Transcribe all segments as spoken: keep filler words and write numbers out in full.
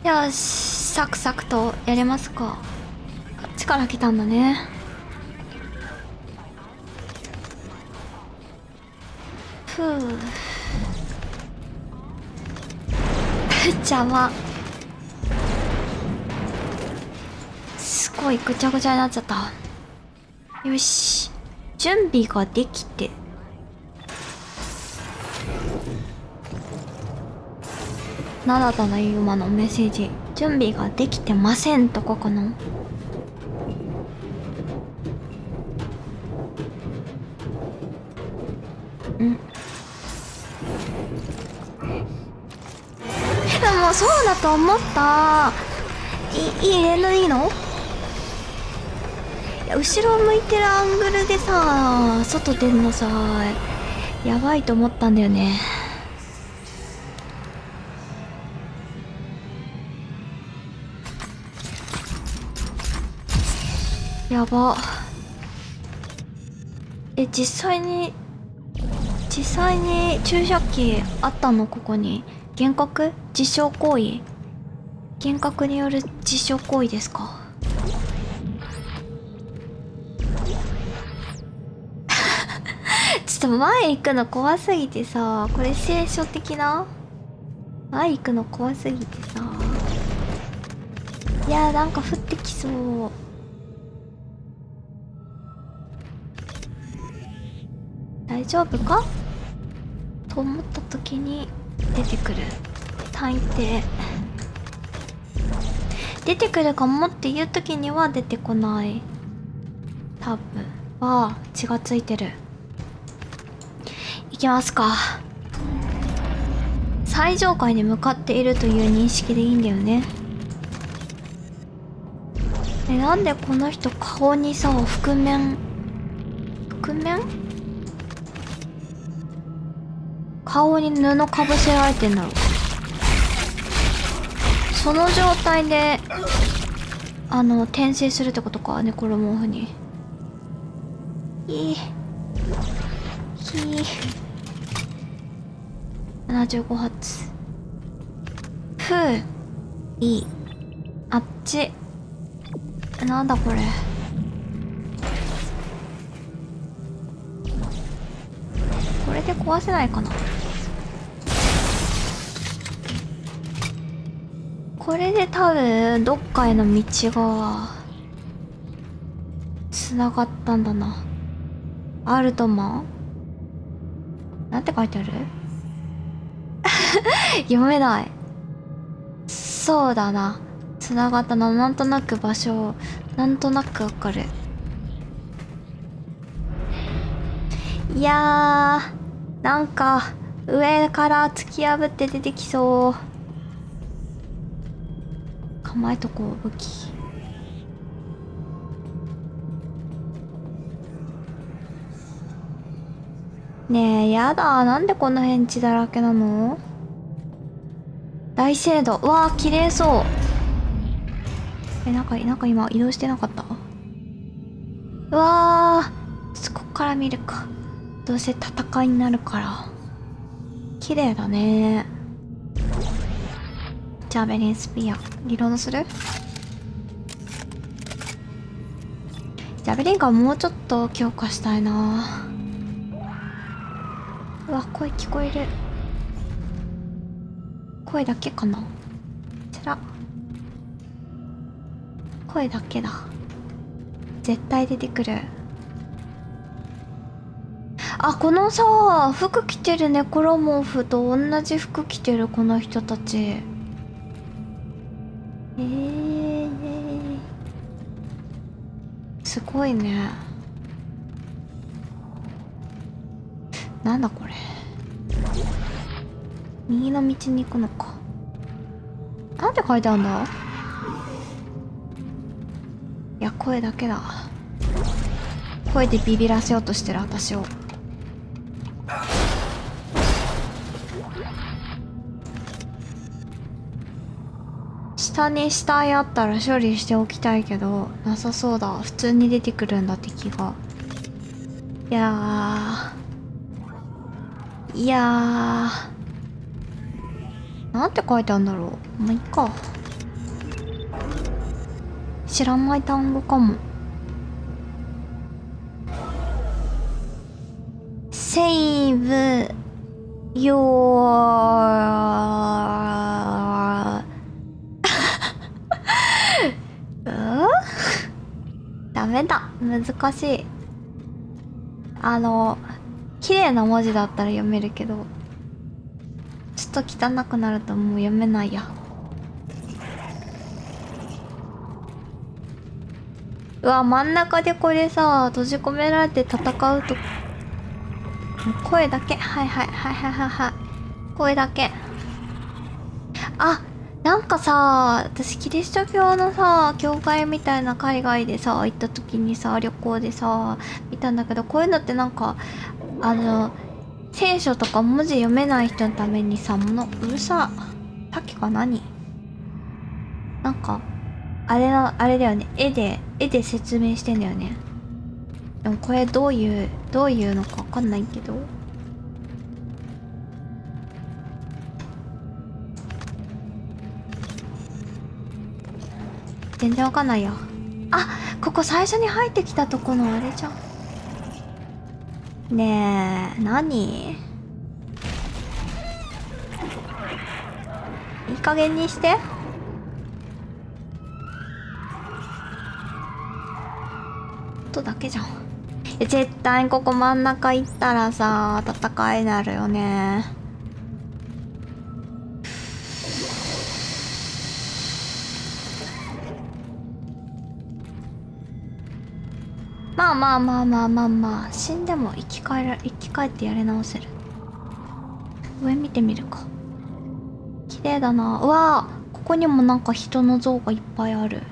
よし、サクサクとやれますか。こっちから来たんだね。ふう邪魔。すごいぐちゃぐちゃになっちゃった。よし、準備ができて。なんだったんだ今のメッセージ。準備ができてませんとかかな。んでもそうだと思った。いい入れないの？いや、後ろ向いてるアングルでさ、外出んのさ、やばいと思ったんだよね。やば。え、実際に実際に注射器あったの？ここに幻覚？実証行為？幻覚による実証行為ですか？ちょっと前行くの怖すぎてさ、これ聖書的な？前行くの怖すぎてさ、いやーなんか降ってきそう。大丈夫かと思った時に出てくる。大抵出てくるかもっていう時には出てこない。多分は血がついてる。いきますか。最上階に向かっているという認識でいいんだよね。え、なんでこの人顔にさ、覆面覆面顔に布かぶせられてんだろ。その状態であの転生するってことか、ネコロモーフに。いいひーななじゅうご発。ふういい。あっちなんだこれ。これで壊せないかな。これで多分どっかへの道がつながったんだな。アルトマンなんて書いてある？読めない。そうだな、つながったな。なんとなく場所なんとなくわかる。いやーなんか上から突き破って出てきそう。構えとこう武器。ねえやだ、なんでこの辺血だらけなの？大聖堂、うわー綺麗そう。え、なんかなんか今移動してなかった？うわー、ちょっとこっから見るか。どうせ戦いになるから綺麗だね。ジャベリンスピアリロードする？ジャベリンガンもうちょっと強化したいな。うわ、声聞こえる。声だけかな。こちら声だけだ。絶対出てくる。あ、このさ、服着てるネコロモーフと同じ服着てるこの人たち。えー、すごいね。なんだこれ。右の道に行くのか。なんて書いてあるんだ？いや、声だけだ。声でビビらせようとしてる私を。下に死体あったら処理しておきたいけど、なさそうだ。普通に出てくるんだ敵が。いやーいやーなんて書いてあるんだろう。まあ、いっか。 知らない単語かも。セーブヨーダメだ、難しい。あの綺麗な文字だったら読めるけど、ちょっと汚くなるともう読めないや。うわ、真ん中でこれさ閉じ込められて戦うと声だけ、はいはいはいはいはいはい、声だけ。あ、なんかさ、私キリスト教のさ教会みたいな海外でさ行った時にさ、旅行でさ見たんだけど、こういうのってなんかあの聖書とか文字読めない人のためにさ、ものうるささっきか何なんかあれな、あれだよね、絵で絵で説明してんだよね。でもこれどういうどういうのかわかんないけど、全然わかんないよ。あ、ここ最初に入ってきたとこのあれじゃん。ねえ、何？いい加減にして。音だけじゃん。絶対ここ真ん中行ったらさ戦いになるよね。まあまあまあまあまあまあ、死んでも生き返ら生き返ってやり直せる。上見てみるか。綺麗だな。うわー、ここにもなんか人の像がいっぱいある。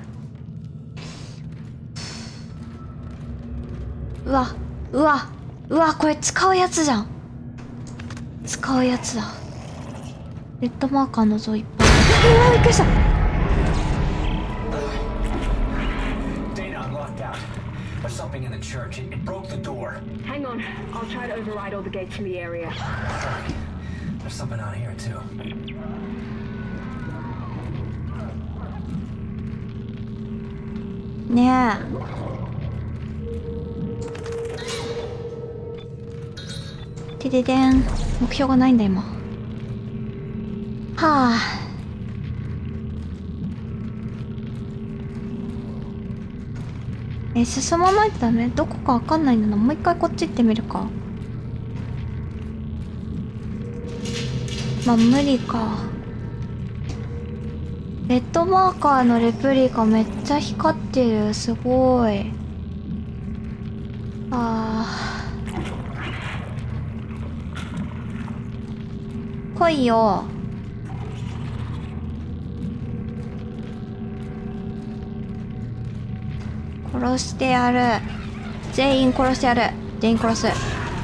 うわうわうわ、これ使うやつじゃん。使うやつだ。レッドマーカーの像いっぱいある。うわ、びっくりした。 There's something in the church. It, it broke the door. Hang on. I'll try to override all the gates in the area. There's something out here, too. ねえ。てででん。目標がないんだ、今。はあ。え、進まないとダメ？どこかわかんないんだな。もう一回こっち行ってみるか。まあ無理か。レッドマーカーのレプリカめっちゃ光ってる。すごい。あー、来いよ。殺してやる。全員殺してやる。全員殺す。ちょ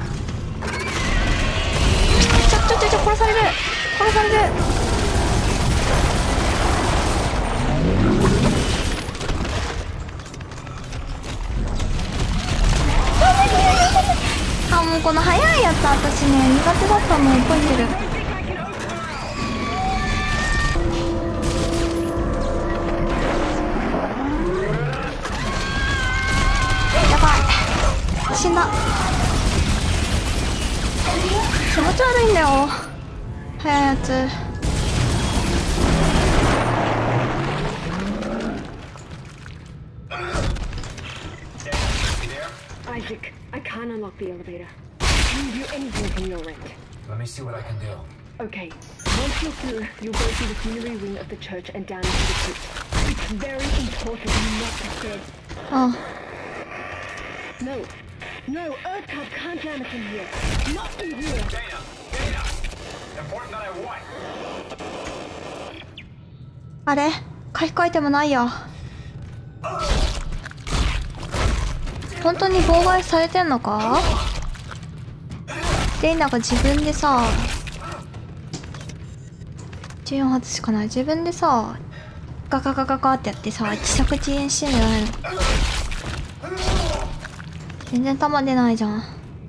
ちょちょちょ、殺される殺される。あ、もうこの速いやつ私ね苦手だったの覚えてる。死んだ。気持ち悪いんだよ速いやつ。 Isaac, I can't unlock the elevator. Can you do anything from your end? Let me see what I can do. Okay. Once you're through, you'll go through the funerary wing of the church and down into the crypt. It's very important not to spread. Oh. No. No, Earthcub can't jam us in here. Not in here. Dana! Dana! Important that I what? あれ回復アイテムないや。本当に妨害されてんのか？レイナが自分でさじゅうよん発しかない。自分でさガガガガガってやってさ自作自演してんじゃないの？全然弾出ないじゃん。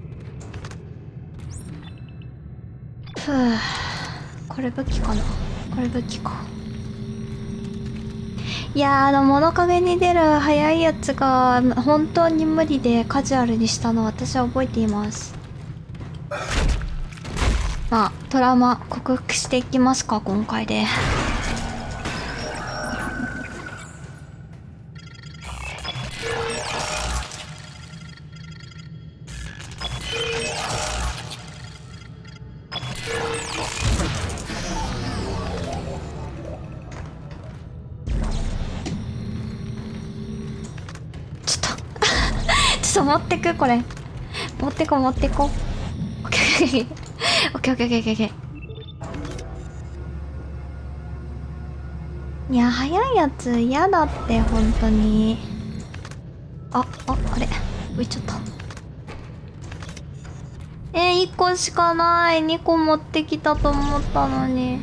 ふぅ、これ武器かな。これ武器か。 いやー、あの物陰に出る速いやつが本当に無理でカジュアルにしたのを私は覚えています。まあトラウマ克服していきますか今回で。持ってくこれ持ってこ持ってこオッケーオッケーオッケーオッケーオッケーオッケー。いや速いやつ嫌だって本当に。あああれ浮いちゃった。えー、いっこしかない。にこ持ってきたと思ったのに。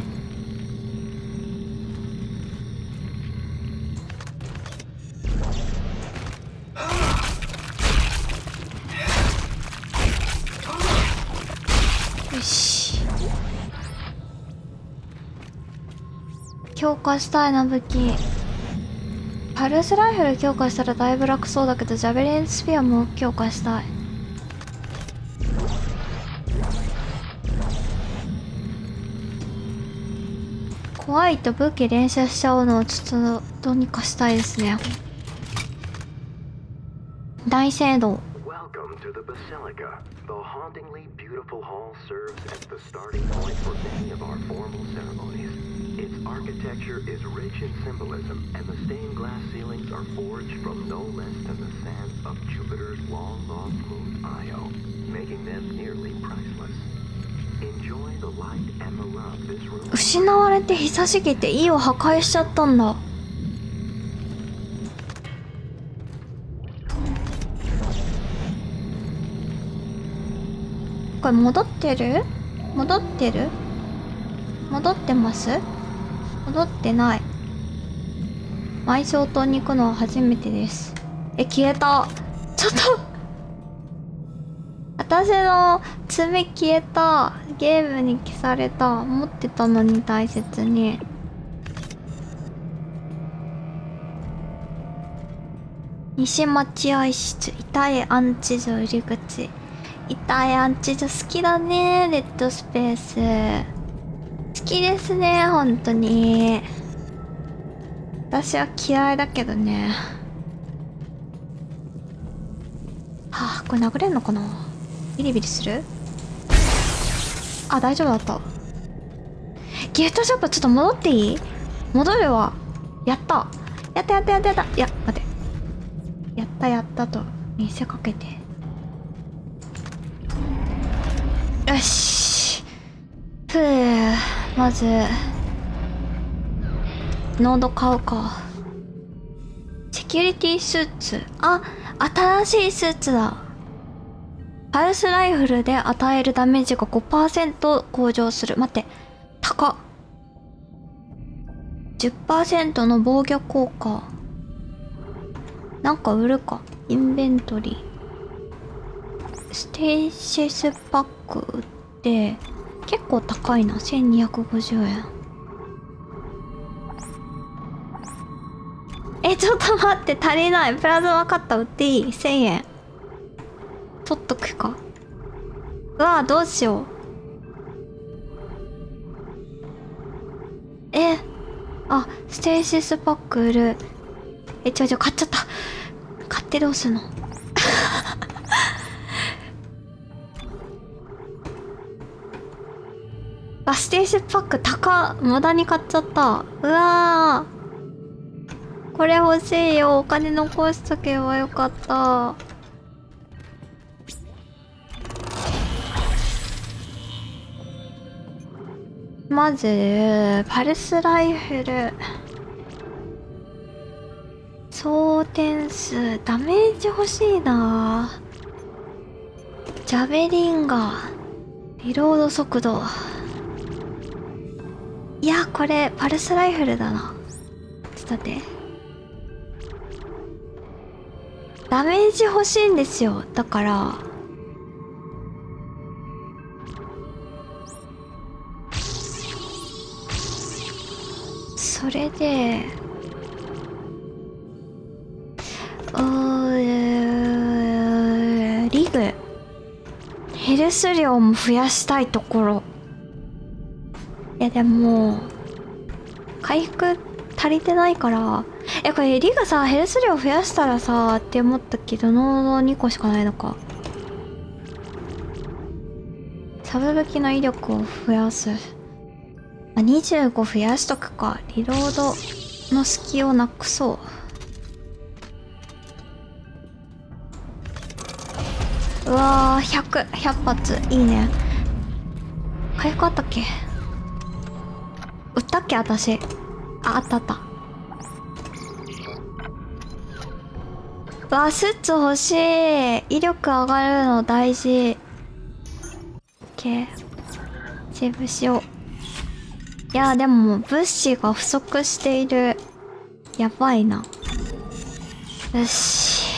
強化したいな武器。パルスライフル強化したらだいぶ楽そうだけど、ジャベリンスピアも強化したい。怖いと武器連射しちゃうのをちょっとどうにかしたいですね。大聖堂。 The hauntingly beautiful hall serves as the starting point for many of our formal ceremonies. Its architecture is rich in symbolism, and the stained glass ceilings are forged from no less than the sands of Jupiter's long-lost moon Io, making them nearly priceless. Enjoy the light and the love this room. 失われて久しぎてイを破壊しちゃったんだ。これ戻ってる？戻ってる？戻ってます？戻ってない。埋葬塔に行くのは初めてです。え、消えた。ちょっと私の爪消えた。ゲームに消された。持ってたのに大切に。西待合室、痛いアンチ女入り口。痛いアンチ女好きだね。レッドスペース好きですね本当に。私は嫌いだけどね。はあ、これ殴れんのかな。ビリビリする。あ、大丈夫だった。ギフトショップちょっと戻っていい？戻るわ。やったやったやったやったやった。いや待て、やったやったと見せかけて。よし。ふう、まずノード買うか。セキュリティスーツ。あ、新しいスーツだ。パルスライフルで与えるダメージが ごパーセント 向上する。待って、高っ。じゅっパーセント の防御効果。なんか売るか。インベントリー。ステーシスパック売って結構高いな。せんにひゃくごじゅうえん。え、ちょっと待って、足りない。プラズマカッター売っていい？ せん 円取っとくか。うわぁ、どうしよう。え、あ、ステーシスパック売る。え、ちょいちょい買っちゃった。買ってどうすんの。あ、ステーシパック高っ。無駄に買っちゃった。うわー、これ欲しいよ。お金残しとけばよかった。まずパルスライフル総点数。ダメージ欲しいな。ジャベリンガー、リロード速度。いや、これパルスライフルだな。ちょっと待って、ダメージ欲しいんですよ。だからそれでうーリグヘルス量も増やしたいところ。いやでも回復足りてないから。え、これリグさヘルス量増やしたらさって思ったけど、ノードにこしかないのか。サブ武器の威力を増やす。あ、にじゅうご増やしとくか。リロードの隙をなくそう。うわー、ひゃく、ひゃく発。いいね。回復あったっけ？売ったっけ私。あ、あったあった。うわー、スーツ欲しい。威力上がるの大事。OK。セーブしよう。いやーでも物資が不足している。やばいな。よし。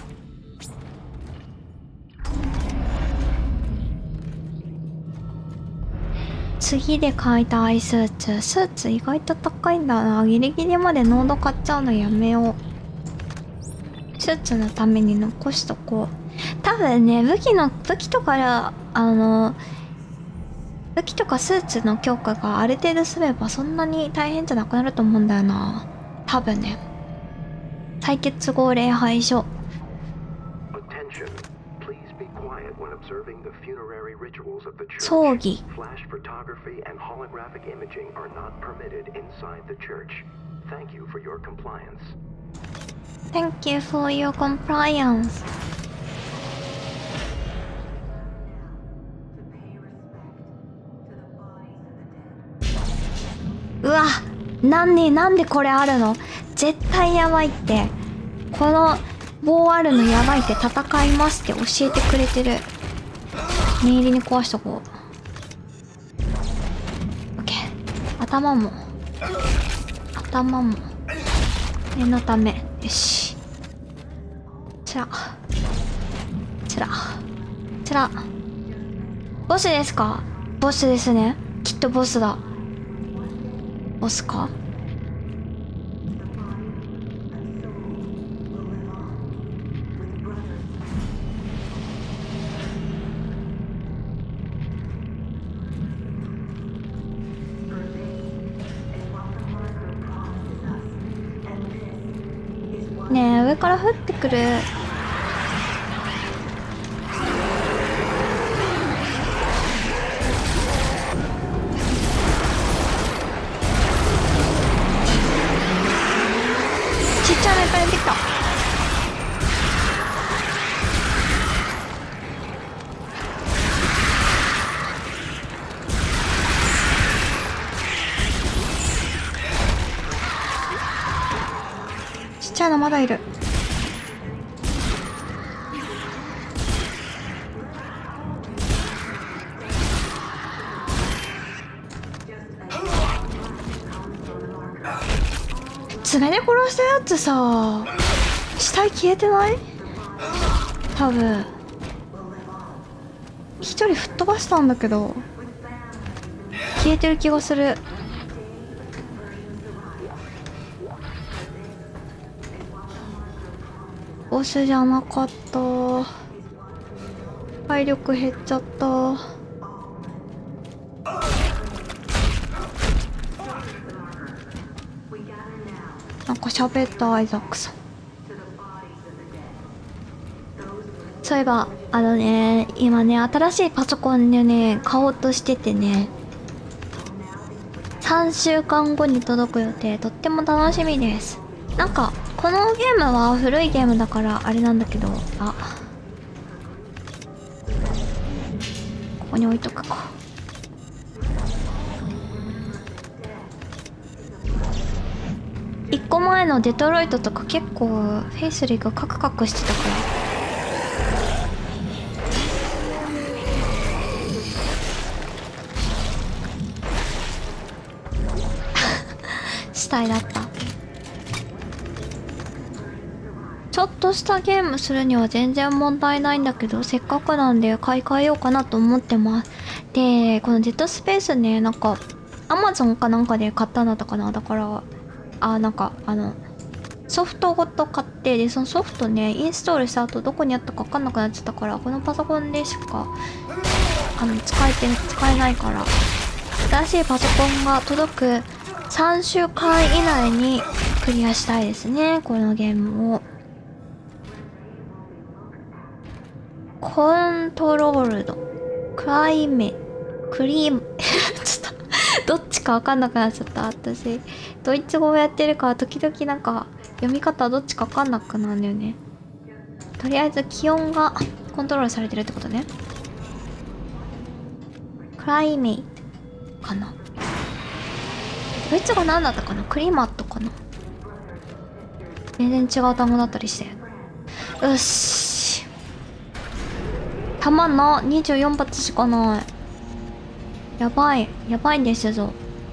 次で買いたいスーツ。スーツ意外と高いんだな。ギリギリまでノード買っちゃうのやめよう。スーツのために残しとこう。多分ね、武器の、武器とか、あの、武器とかスーツの強化がある程度すればそんなに大変じゃなくなると思うんだよな。多分ね。採血号礼拝書。葬儀。Thank you for your compliance. うわ、なんでなんでこれあるの？絶対やばいって。この棒あるのやばいって、戦いますって教えてくれてる。念入りに壊しとこう。オッケー。頭も頭も念のため。よし。つらつらつら。ボスですか？ボスですね。きっとボスだ。ボスか？ねえ、上から降ってくる。ちっちゃいのいっぱい出てきた。ちっちゃいのまだいる。爪で殺したやつさ、死体消えてない？多分一人吹っ飛ばしたんだけど消えてる気がする。ボスじゃなかった。体力減っちゃった。なんか喋ったアイザックさん。そういえばあのね、今ね新しいパソコンでね買おうとしててね、さんしゅうかんごに届く予定。とっても楽しみです。なんかこのゲームは古いゲームだからあれなんだけど、あ、ここに置いとくか。いっこまえのデトロイトとか結構フェイスリーがカクカクしてたから。死体だった。ちょっとしたゲームするには全然問題ないんだけど、せっかくなんで買い替えようかなと思ってます。で、このデッドスペースね、なんかアマゾンかなんかで買ったんだったかな。だからあ、なんかあのソフトごと買って、でそのソフトねインストールした後どこにあったか分かんなくなっちゃったから、このパソコンでしかあの使えて使えないから、新しいパソコンが届くさんしゅうかん以内にクリアしたいですね、このゲームを。コントロールドクライメクリームちょっとどっちか分かんなくなっちゃった。私ドイツ語をやってるから時々なんか読み方どっちか分かんなくなるんだよね。とりあえず気温がコントロールされてるってことね。クライメイトかな。ドイツ語何だったかな。クリマットかな。全然違う単語だったりして。よし、弾なにじゅうよん発しかない。やばいやばいんですぞ。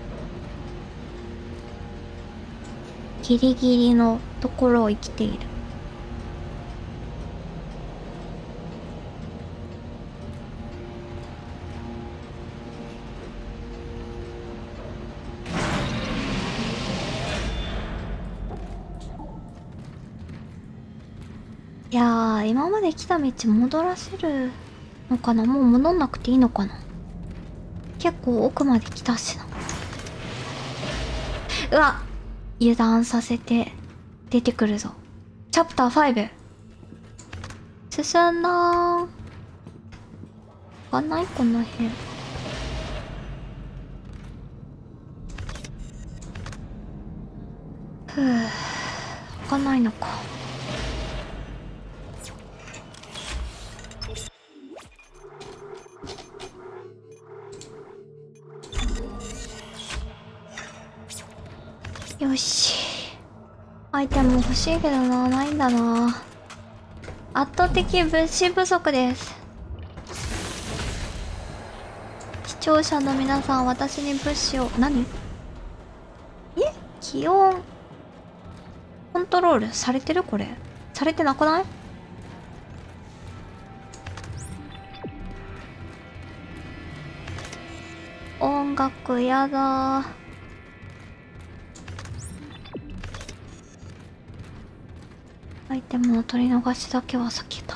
ギリギリのところを生きている。いやー、今まで来た道戻らせるのかな。もう戻んなくていいのかな。結構奥まで来たしな。うわ、油断させて出てくるぞ。チャプターファイブ進んだー。わかんない、この辺。ふう、わかんないのか。よし、アイテム欲しいけどな、ないんだな。圧倒的物資不足です。視聴者の皆さん、私に物資を。何？え？気温コントロールされてる？これされてなくない？音楽やだー。アイテムの取り逃しだけは避けたい。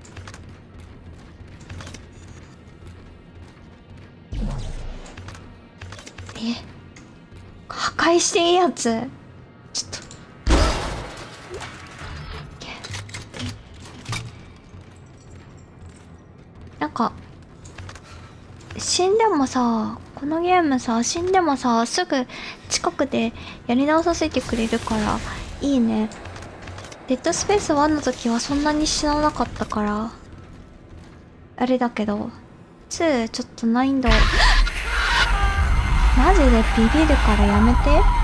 え、破壊していいやつ？ちょっとなんか死んでもさ、このゲームさ、死んでもさすぐ近くでやり直させてくれるからいいね。デッドスペースワンの時はそんなに死ななかったからあれだけど、ツーちょっと難易度マジでビビるからやめて。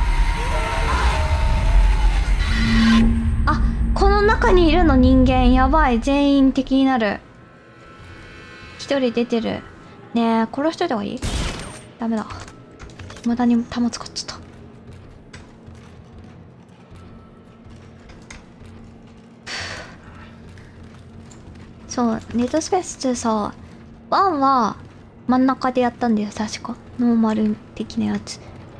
あ、この中にいるの人間。やばい、全員敵になる。一人出てるねえ、殺しといた方がいい？ダメだ、無駄に弾使っちゃった。そう、デッドスペースツーさ、ワンは真ん中でやったんだよ確か。ノーマル的なやつ。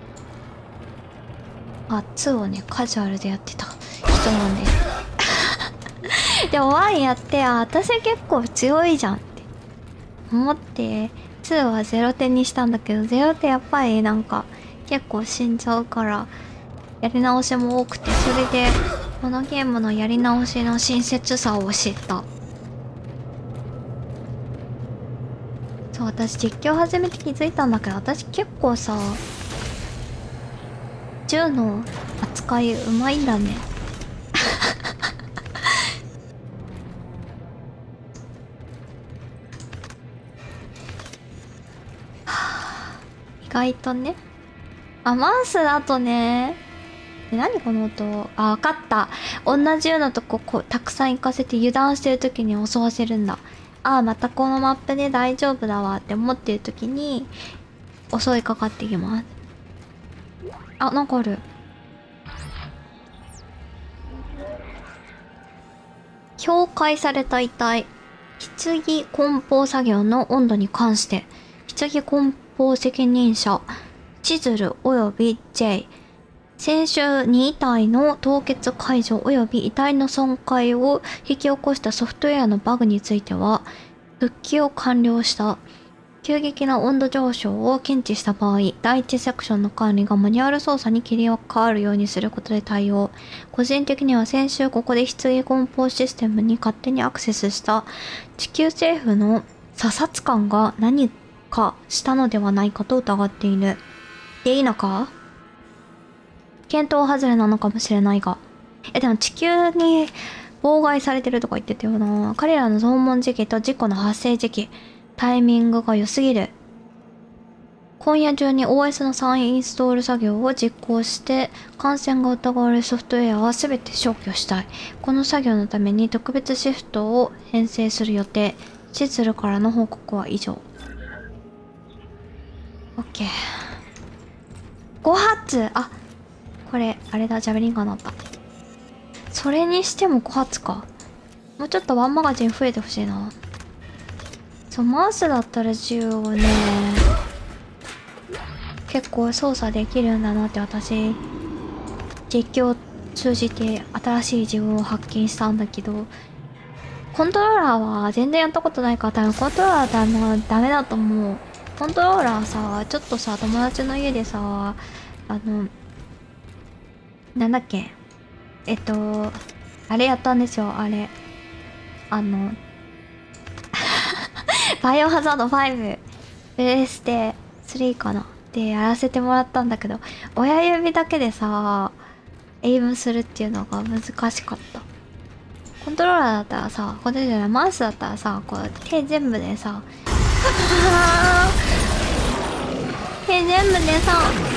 あ、ツーをねカジュアルでやってた人なんででもワンやって、あ、私結構強いじゃんって思ってツーはゼロてんにしたんだけど、ゼロてんやっぱりなんか結構死んじゃうからやり直しも多くて、それでこのゲームのやり直しの親切さを知った。そう、私実況始めて気づいたんだけど、私結構さ銃の扱いうまいんだね意外とね。あ、マウスだとね。え、何この音。あ、わかった。同じようなとここうたくさん行かせて油断してる時に襲わせるんだ。ああ、またこのマップで大丈夫だわって思ってる時に襲いかかってきます。あ、なんかある。境界された遺体。棺梱包作業の温度に関して棺梱包責任者チズルおよび J 先週に遺体の凍結解除及び遺体の損壊を引き起こしたソフトウェアのバグについては復帰を完了した。急激な温度上昇を検知した場合、だいいちセクションの管理がマニュアル操作に切り替わるようにすることで対応。個人的には先週ここで棺梱包システムに勝手にアクセスした地球政府の査察官が何かしたのではないかと疑っている。でいいのか？検討外れなのかもしれないが。え、でも地球に妨害されてるとか言ってたよな。彼らの訪問時期と事故の発生時期、タイミングが良すぎる。今夜中に オーエス の再インストール作業を実行して、感染が疑われるソフトウェアは全て消去したい。この作業のために特別シフトを編成する予定。シズルからの報告は以上。OK。ご発！あ、これ、あれだ、ジャベリンガンだった。それにしてもご発か。もうちょっとワンマガジン増えてほしいな。そう、マウスだったら銃をね、結構操作できるんだなって私、実況を通じて新しい自分を発見したんだけど、コントローラーは全然やったことないから多分コントローラーだもダメだと思う。コントローラーさ、ちょっとさ、友達の家でさ、あの、なんだっけ、えっと、あれやったんですよ、あれ。あの、バイオハザードファイブ、プレステスリーかなでやらせてもらったんだけど、親指だけでさ、エイムするっていうのが難しかった。コントローラーだったらさ、これじゃない、マウスだったらさ、こう手全部でさ、手全部でさ、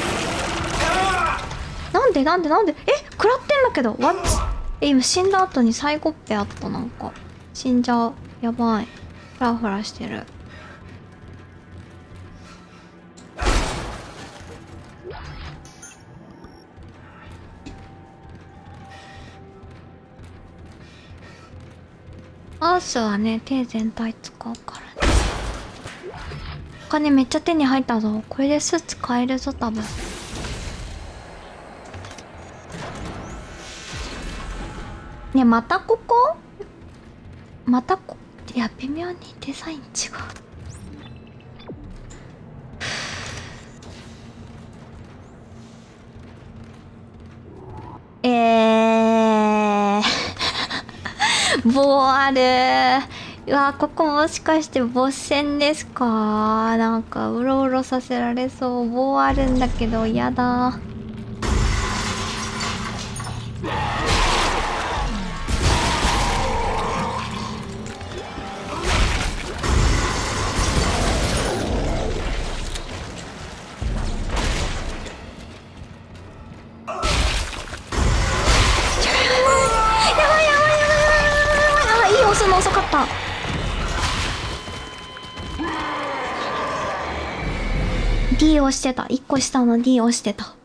なんでなんでなんで、え、食らってんだけど、What？ え、今死んだ後にサイコッペあった、なんか。死んじゃう。やばい。フラフラしてる。アースはね、手全体使うからね。お金めっちゃ手に入ったぞ。これでスーツ買えるぞ、多分。ね、またここ？またこ、いや、微妙にデザイン違う。えー。棒ある。うわ、ここもしかしてボス戦ですか？なんか、うろうろさせられそう。棒あるんだけど、やだ。遅かった。D 押してた。いっこ下の D 押してた。